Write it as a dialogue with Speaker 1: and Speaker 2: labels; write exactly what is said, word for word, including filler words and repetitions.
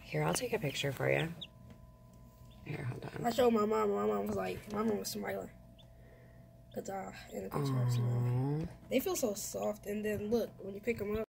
Speaker 1: Here, I'll take a picture for you. Here, hold on.
Speaker 2: I showed my mom. My mom was like, my mom was smiling. Cause uh, in the picture, I was smiling. They feel so soft, and then look when you pick them up.